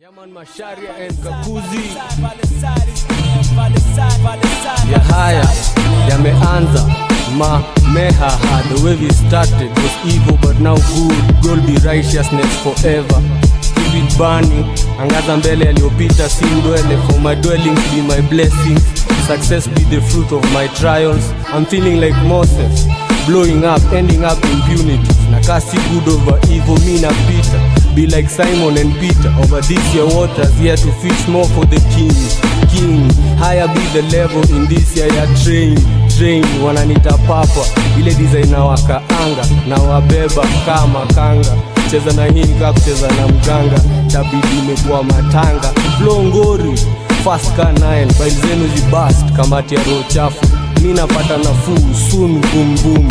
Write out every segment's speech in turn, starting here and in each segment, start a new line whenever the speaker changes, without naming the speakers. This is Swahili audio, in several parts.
Yaman Masharia and Kakuzi ya haya yameanza mamehaha. The way we started was evil but now good. Goal be righteousness forever. Keep it burning. Angaza mbele aliyopita si ndwele. For my dwellings be my blessings. Success be the fruit of my trials. I'm feeling like Moses, blowing up, ending up impunity. Nakasi good over evil, me na Peter. Be like Simon and Peter, over this year waters, here to fish more for the king. Higher be the level in this year ya train, wananita papa. Ile design na wakaanga, na wabeba kama kanga. Cheza na hii nika kucheza na mganga, tabidi imekuwa matanga. Flow ngori, fast ka 9, bail zenu zibast, kamati ya roho chafu. Mina pata nafuu, soon boom boom.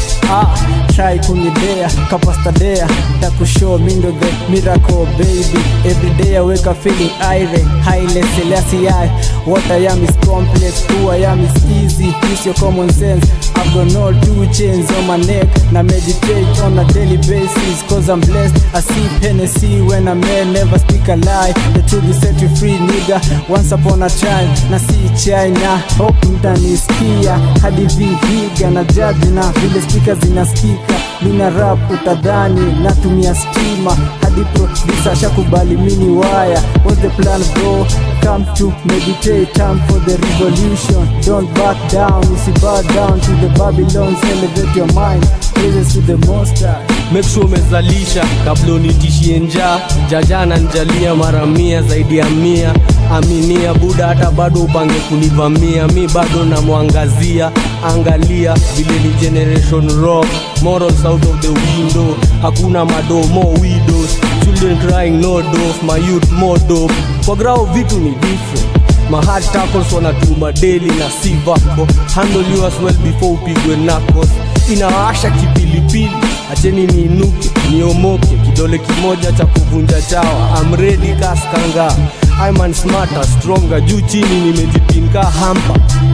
Try kunidea, kapastadea takushow mindo the miracle baby. Every day I wake up feeling irate, highly Selassie I. What I am is complex, who I am is easy. Use your common sense, I've got no 2 chains on my neck. Now meditate on a daily basis, cause I'm blessed. I see Hennessy when I'm there, never speak a lie. The truth will set you free nigga, once upon a time. Na see China, hope mtanisikia hadi vihiga na judge na vile speakers zinasikika. Mina rap utadhani natumia stima, hadi producer shakubali mini wire. What's the plan bro? Come to meditate, time for the revolution. Don't back down, you bow down to the Babylons. Elevate your mind, praises to the Most High.
Make sure umezalisha kabla unitishie njaa. Jajana njalia mara 100 zaidi ya 100. Aminia buda hata bado upange kunivamia. Mi bado na muangazia, angalia vile ni generation rock. Morals out of the window, hakuna mado, more widows. Children crying no dope, my youth more dope. Kwa grao vitu ni different. My hard tackles wanatuma daily na si vako. Handle you as well before upigwe knuckles. Inawasha kipilipili, acheni niinuke, niomoke. Kidole kimoja cha kuvunja chawa. I'm ready kaskanga, I'm man smarter, stronger. Juu chini nimejipinka hampa.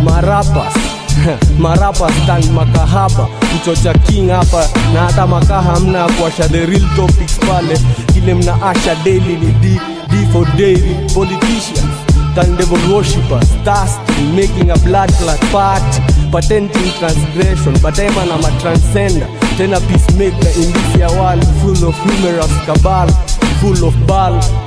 Marapa stand makahaba. Mchocha king hapa na hata makaha mna kuasha the real topics pale. Kile mna asha daily ni D for daily. Politicians, turn devil worshippers, thirsty, making a blood clot party. Patenting transgression, but I'm a transcender. Tena peacemaker in this year world full of humorous cabal, full of ball.